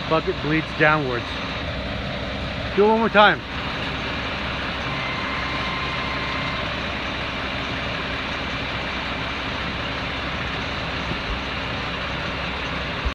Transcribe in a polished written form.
bucket bleeds downwards. Do it one more time.